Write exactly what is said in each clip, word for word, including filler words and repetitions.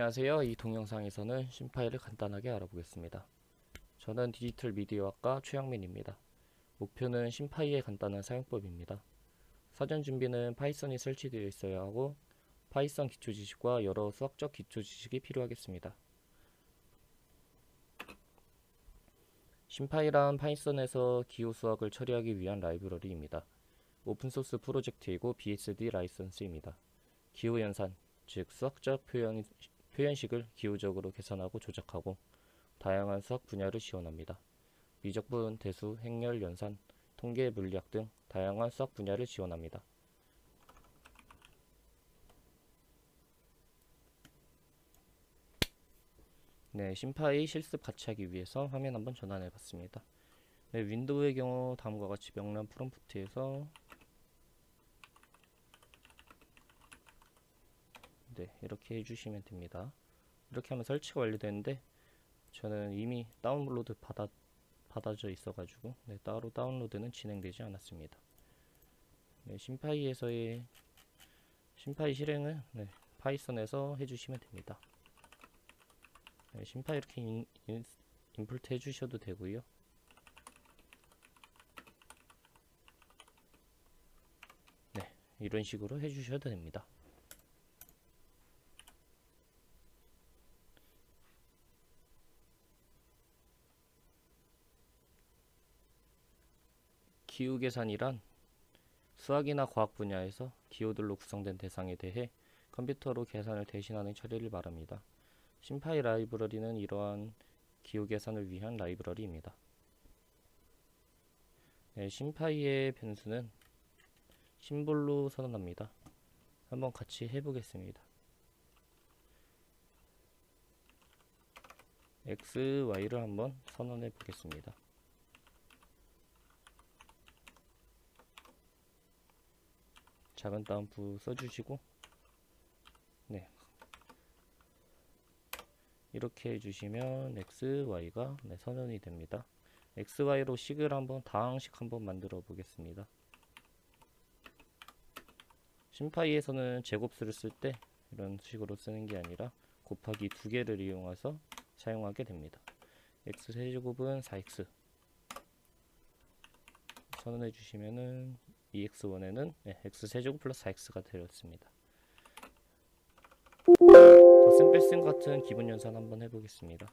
안녕하세요. 이 동영상에서는 심파이를 간단하게 알아보겠습니다. 저는 디지털 미디어학과 최영민입니다. 목표는 심파이의 간단한 사용법입니다. 사전 준비는 파이썬이 설치되어 있어야 하고 파이썬 기초 지식과 여러 수학적 기초 지식이 필요하겠습니다. 심파이란 파이썬에서 기호 수학을 처리하기 위한 라이브러리입니다. 오픈소스 프로젝트이고 비에스디 라이선스입니다. 기호 연산, 즉 수학적 표현, 표현식을 기호적으로 계산하고 조작하고 다양한 수학 분야를 지원합니다. 미적분, 대수, 행렬, 연산, 통계, 물리학 등 다양한 수학 분야를 지원합니다. 네, 심파이 실습 같이 하기 위해서 화면 한번 전환해 봤습니다. 네, 윈도우의 경우 다음과 같이 명란 프롬프트에서 네, 이렇게 해주시면 됩니다. 이렇게 하면 설치가 완료되는데 저는 이미 다운로드 받아, 받아져 있어가지고 네, 따로 다운로드는 진행되지 않았습니다. 네, 심파이에서의 심파이 실행은 네, 파이썬에서 해주시면 됩니다. 네, 심파이 이렇게 인, 인, 인풋 해주셔도 되고요. 네, 이런 식으로 해주셔도 됩니다. 기호 계산이란 수학이나 과학 분야에서 기호들로 구성된 대상에 대해 컴퓨터로 계산을 대신하는 처리를 말합니다. 심파이 라이브러리는 이러한 기호 계산을 위한 라이브러리입니다. 네, 심파이의 변수는 심볼로 선언합니다. 한번 같이 해보겠습니다. x, y를 한번 선언해 보겠습니다. 작은 따옴표 써주시고 네, 이렇게 해주시면 x, y가 네, 선언이 됩니다. x, y로 식을 한번 다항식 한번 만들어 보겠습니다. 심파이에서는 제곱수를 쓸 때 이런 식으로 쓰는 게 아니라 곱하기 두 개를 이용해서 사용하게 됩니다. x 세제곱은 사 엑스 선언해 주시면은 이 엑스 원에는 네, x 세제곱 플러스 사 엑스가 되었습니다. 덧셈 뺄셈 같은 기본 연산 한번 해보겠습니다.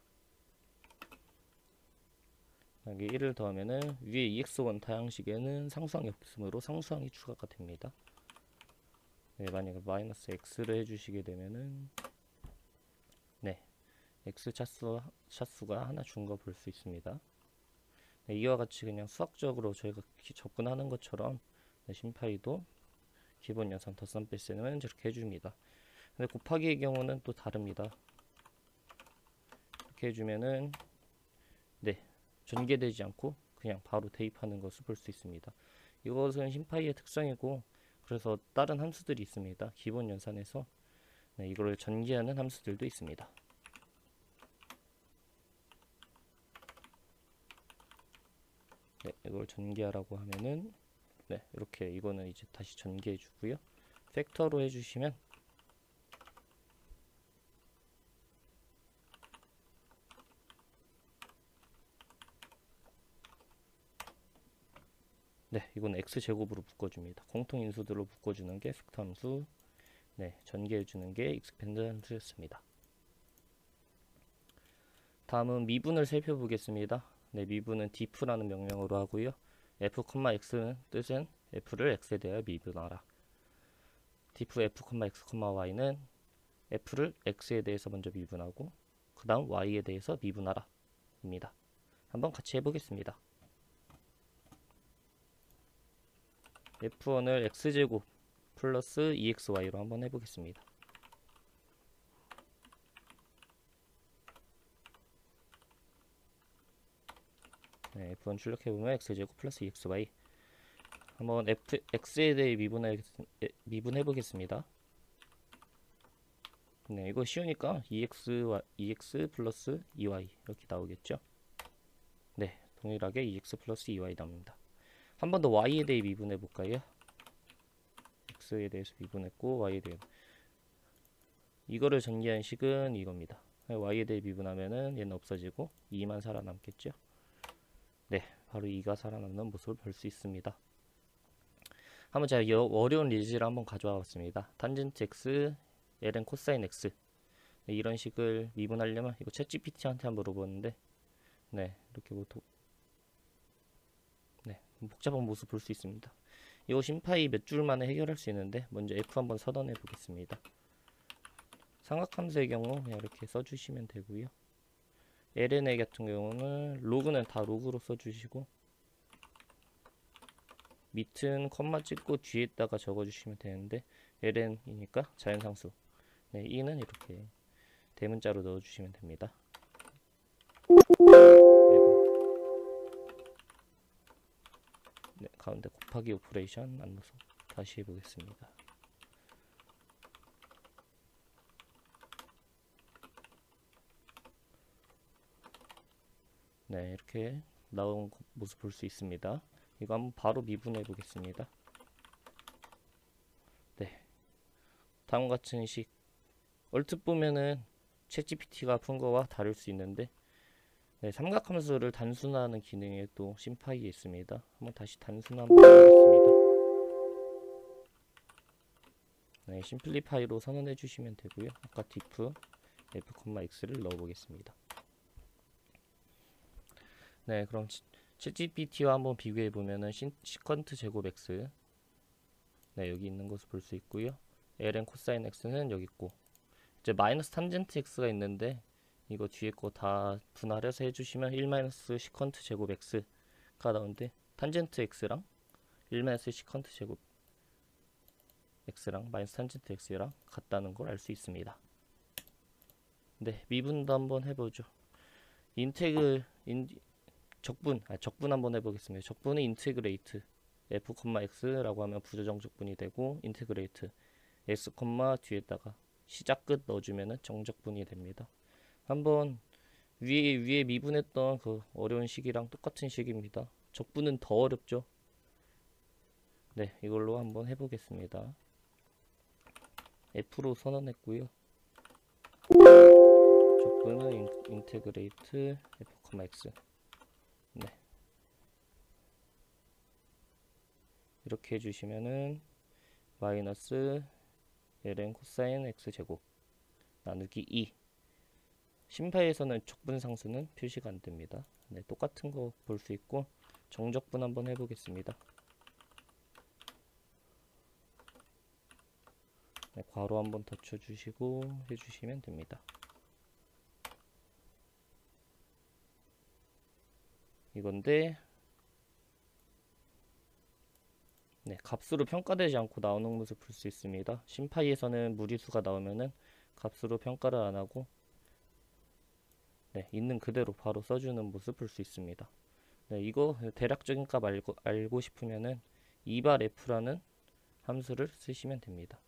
여기 일을 더하면은 위에 이 엑스 원 다항식에는 상수항이 없으므로 상수항이 추가가 됩니다. 네, 만약에 마이너스 x를 해주시게 되면은 네, x 차수, 차수가 하나 준 거 볼 수 있습니다. 네, 이와 같이 그냥 수학적으로 저희가 접근하는 것처럼 네, 심파이도 기본 연산 덧셈 뺄셈은 저렇게 해줍니다. 근데 곱하기의 경우는 또 다릅니다. 이렇게 해주면은 네, 전개되지 않고 그냥 바로 대입하는 것을 볼 수 있습니다. 이것은 심파이의 특성이고 그래서 다른 함수들이 있습니다. 기본 연산에서 네, 이걸 전개하는 함수들도 있습니다. 네, 이걸 전개하라고 하면은 네, 이렇게 이거는 이제 다시 전개해 주고요. 팩터로 해주시면 네, 이건 x제곱으로 묶어줍니다. 공통인수들로 묶어주는 게 팩터 함수, 네, 전개해주는 게 익스펜드 함수였습니다. 다음은 미분을 살펴보겠습니다. 네, 미분은 diff라는 명령어로 하고요. f, x는 뜻은 f를 x에 대하여 미분하라. diff f, x, y는 f를 x에 대해서 먼저 미분하고 그 다음 y에 대해서 미분하라 입니다. 한번 같이 해보겠습니다. 에프 원을 x제곱 플러스 이 엑스 와이로 한번 해보겠습니다. 네, 에프 원 출력해보면 x제곱 플러스 이 엑스 와이 한번 f, x에 대해 미분해, 미분해보겠습니다. 네, 이거 쉬우니까 이 엑스, 이 엑스 플러스 이 와이 이렇게 나오겠죠. 네, 동일하게 이 엑스 플러스 이 와이 나옵니다. 한 번 더 y에 대해 미분해볼까요? x에 대해서 미분했고 y에 대해 이거를 전개한 식은 이겁니다. y에 대해 미분하면은 얘는 없어지고 이만 살아남겠죠. 네, 바로 이가 살아남는 모습을 볼 수 있습니다. 한번 제가 여, 어려운 리즈를 한번 가져와 봤습니다. 탄젠트 x, ln 코사인 x. 네, 이런 식을 미분하려면 이거 챗지피티한테 한번 물어보는데, 네, 이렇게 보통 네, 복잡한 모습 볼 수 있습니다. 이거 심파이 몇 줄 만에 해결할 수 있는데, 먼저 f 한번 선언해 보겠습니다. 삼각함수의 경우 그냥 이렇게 써주시면 되고요. 엘엔에 같은 경우는 로그는 다 로그로 써주시고, 밑은 컴마 찍고 뒤에다가 적어주시면 되는데, 엘엔이니까 자연상수. 네, 이는 이렇게 대문자로 넣어주시면 됩니다. 네, 가운데 곱하기 오퍼레이션 안 넣어서 다시 해보겠습니다. 네, 이렇게 나온 모습 볼 수 있습니다. 이거 한번 바로 미분해 보겠습니다. 네, 다음 같은 식 얼핏 보면은 챗지피티가 푼 거와 다를 수 있는데, 네, 삼각함수를 단순화하는 기능에 또 심파이에 있습니다. 한번 다시 단순화 한번 해보겠습니다. 네, 심플리파이로 선언해 주시면 되고요. 아까 diff f, x를 넣어 보겠습니다. 네, 그럼 챗지피티와 한번 비교해 보면은 시컨트 제곱 x, 네, 여기 있는 것을 볼 수 있고요. ln 코사인 x는 여기 있고, 이제 마이너스 탄젠트 x가 있는데 이거 뒤에 거 다 분할해서 해주시면 일 마이너스 시컨트 제곱 x가 나오는데, 탄젠트 x랑 일 마이너스 시컨트 제곱 x랑 마이너스 탄젠트 x랑 같다는 걸 알 수 있습니다. 네, 미분도 한번 해보죠. 인테그 인, 적분, 아, 적분 한번 해보겠습니다. 적분은 인테그레이트 f, x라고 하면 부조정 적분이 되고, 인테그레이트 x, 뒤에다가 시작 끝 넣어주면은 정적분이 됩니다. 한번 위에 위에 미분했던 그 어려운 식이랑 똑같은 식입니다. 적분은 더 어렵죠. 네, 이걸로 한번 해보겠습니다. f로 선언했고요. 적분은 인, 인테그레이트 f, x. 네, 이렇게 해주시면은 마이너스 ln 코사인 x 제곱 나누기 이. 심파에서는 적분상수는 표시가 안 됩니다. 네, 똑같은 거 볼 수 있고, 정적분 한번 해보겠습니다. 네, 괄호 한번 덧쳐주시고 해주시면 됩니다. 이건데, 네, 값으로 평가되지 않고 나오는 모습 볼 수 있습니다. 심파이에서는 무리수가 나오면은 값으로 평가를 안 하고, 네, 있는 그대로 바로 써주는 모습 볼 수 있습니다. 네, 이거 대략적인 값 알고, 알고 싶으면은 이발 f라는 함수를 쓰시면 됩니다.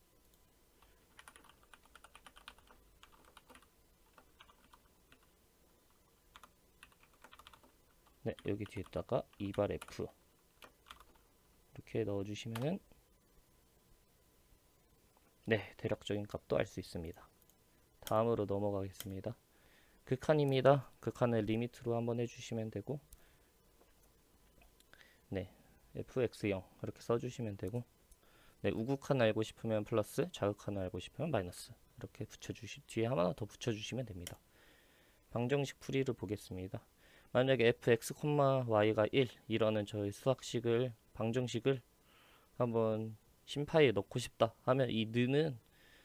네, 여기 뒤에다가 이발 f 이렇게 넣어주시면은, 네, 대략적인 값도 알 수 있습니다. 다음으로 넘어가겠습니다. 극한입니다. 극한을 리미트로 한번 해주시면 되고, 네, fx0 이렇게 써주시면 되고, 네, 우극한 알고 싶으면 플러스, 자극한 알고 싶으면 마이너스 이렇게 붙여주시 뒤에 하나 더 붙여주시면 됩니다. 방정식 풀이를 보겠습니다. 만약에 fx, y가 일 이라는 저희 수학식을 방정식을 한번 심파이에 넣고 싶다 하면, 이 느는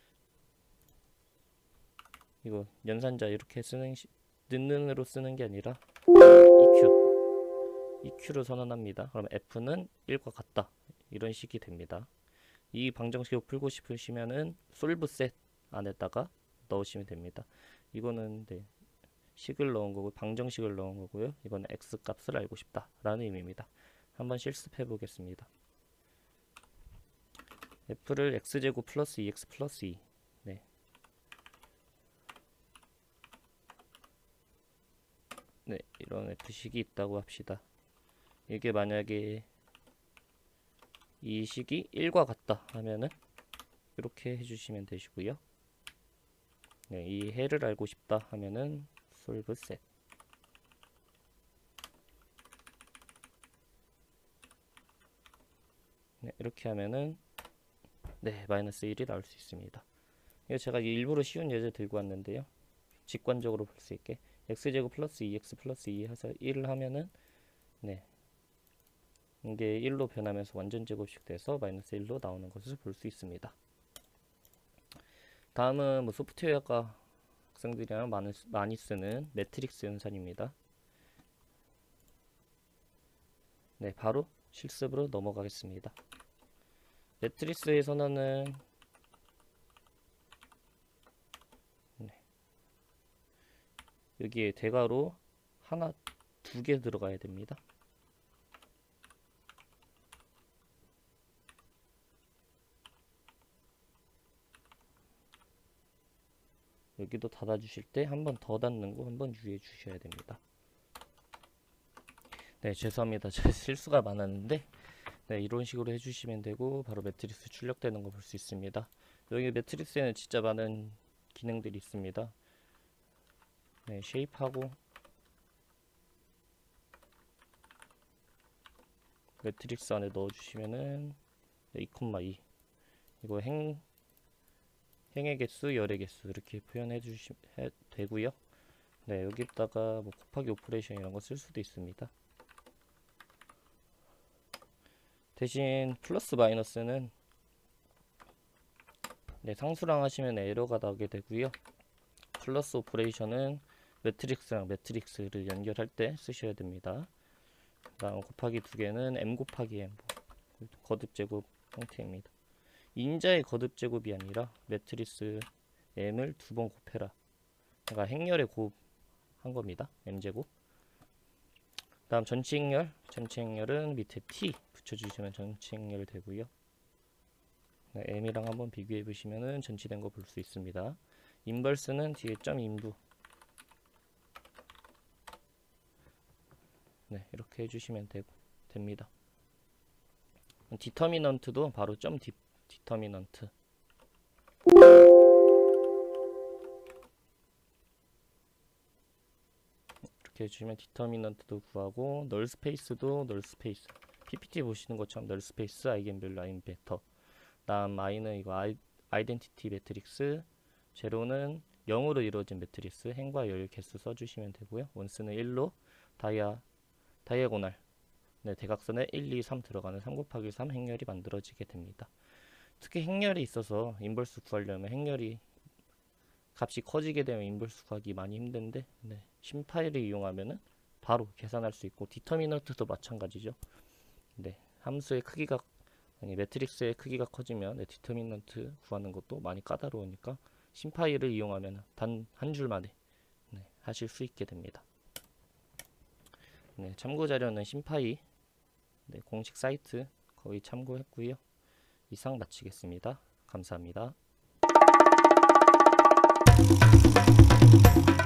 이거 연산자 이렇게 쓰는 시, 는으로 쓰는 게 아니라 이큐 이큐로 선언합니다. 그럼 f는 일과 같다 이런 식이 됩니다. 이 방정식을 풀고 싶으시면은 솔브 셋 안에다가 넣으시면 됩니다. 이거는 네, 식을 넣은 거고 방정식을 넣은 거고요. 이거는 x 값을 알고 싶다 라는 의미입니다. 한번 실습해 보겠습니다. f를 x제곱 플러스 이 엑스 플러스 이. 네, 네, 이런 f식이 있다고 합시다. 이게 만약에 이 식이 일과 같다 하면은 이렇게 해주시면 되시고요. 네, 이 해를 알고 싶다 하면은 solve set. 네, 이렇게 하면은 네, 마이너스 일이 나올 수 있습니다. 이거 제가 일부러 쉬운 예제 들고 왔는데요. 직관적으로 볼 수 있게 x제곱 플러스 이 엑스 플러스 이 해서 일을 하면은 네, 이게 일로 변하면서 완전 제곱식 돼서 마이너스 일로 나오는 것을 볼 수 있습니다. 다음은 뭐 소프트웨어과 학생들이랑 많이, 많이 쓰는 매트릭스 연산입니다. 네, 바로 실습으로 넘어가겠습니다. 매트릭스의 선언은 네, 여기에 대괄호 하나, 두 개 들어가야 됩니다. 여기도 닫아주실 때 한 번 더 닫는 거 한 번 유의해 주셔야 됩니다. 네, 죄송합니다. 제 실수가 많았는데 네, 이런 식으로 해주시면 되고 바로 매트릭스 출력되는 거 볼 수 있습니다. 여기 매트릭스에는 진짜 많은 기능들이 있습니다. 네, 쉐입하고 매트릭스 안에 넣어주시면은 네, 이 콤마 이 이거 행 행의 개수, 열의 개수 이렇게 표현해 주시면 되고요. 네, 여기다가 뭐 곱하기 오퍼레이션 이런 거 쓸 수도 있습니다. 대신 플러스 마이너스는 네, 상수랑 하시면 에러가 나오게 되고요. 플러스 오퍼레이션은 매트릭스랑 매트릭스를 연결할 때 쓰셔야 됩니다. 그다음 곱하기 두 개는 m 곱하기 m 거듭 제곱 형태입니다. 인자의 거듭 제곱이 아니라 매트리스 m을 두 번 곱해라. 그러니까 행렬에 곱한 겁니다. m제곱. 다음 전체 행렬. 전체 행렬은 밑에 t 붙여주시면 전체 행렬 되고요. 네, m이랑 한번 비교해 보시면은 전치된 거 볼 수 있습니다. 인버스는 뒤에 점 인부. 네, 이렇게 해주시면 되고 됩니다. 디터미넌트도 바로 점 디 디터미넌트 이렇게 해주시면 디터미넌트도 구하고 널 스페이스도 널 스페이스 피피티 보시는 것처럼 널 스페이스 아이겐밸류 아이겐 벡터. 다음 i는 이거 아이, 아이덴티티 매트릭스, 제로는 영으로 이루어진 매트릭스 행과 열 개수 써주시면 되고요. 원스는 일로 다이아 다이아고날 네, 대각선에 일, 이, 삼 들어가는 삼 곱하기 삼 행렬이 만들어지게 됩니다. 특히 행렬이 있어서 인버스 구하려면 행렬이 값이 커지게 되면 인버스 구하기 많이 힘든데 네, 심파일을 이용하면은 바로 계산할 수 있고 디터미넌트도 마찬가지죠. 네, 함수의 크기가 아니 매트릭스의 크기가 커지면 네, 디터미넌트 구하는 것도 많이 까다로우니까 심파일을 이용하면 단 한 줄 만에 네, 하실 수 있게 됩니다. 네, 참고 자료는 심파이 네, 공식 사이트 거의 참고했고요. 이상 마치겠습니다. 감사합니다.